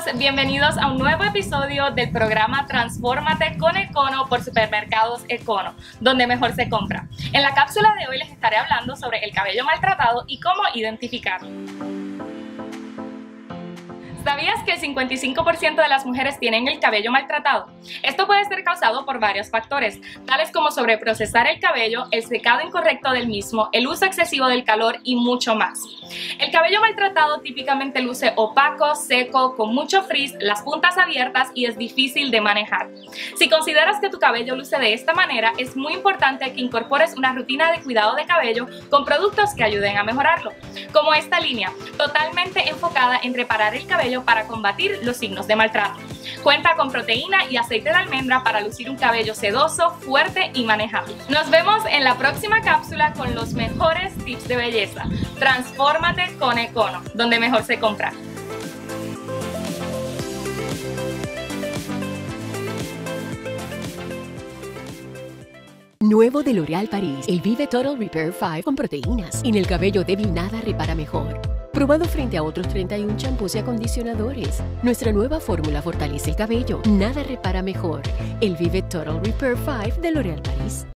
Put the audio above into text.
bienvenidos a un nuevo episodio del programa Transfórmate con Econo por Supermercados Econo, donde mejor se compra. En la cápsula de hoy les estaré hablando sobre el cabello maltratado y cómo identificarlo. ¿Sabías que el 55% de las mujeres tienen el cabello maltratado? Esto puede ser causado por varios factores, tales como sobreprocesar el cabello, el secado incorrecto del mismo, el uso excesivo del calor y mucho más. El cabello maltratado típicamente luce opaco, seco, con mucho frizz, las puntas abiertas y es difícil de manejar. Si consideras que tu cabello luce de esta manera, es muy importante que incorpores una rutina de cuidado de cabello con productos que ayuden a mejorarlo, como esta línea, totalmente enfocada en reparar el cabello para combatir los signos de maltrato. Cuenta con proteína y aceite de almendra para lucir un cabello sedoso, fuerte y manejable. Nos vemos en la próxima cápsula con los mejores tips de belleza. Transfórmate con Econo, donde mejor se compra. Nuevo de L'Oréal Paris, el Vive Total Repair 5 con proteínas. En el cabello débil nada repara mejor. Probado frente a otros 31 champús y acondicionadores. Nuestra nueva fórmula fortalece el cabello. Nada repara mejor. El Vive Total Repair 5 de L'Oréal Paris.